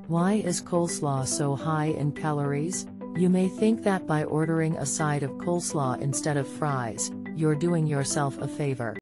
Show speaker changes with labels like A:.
A: Why is coleslaw so high in calories? You may think that by ordering a side of coleslaw instead of fries, you're doing yourself a favor.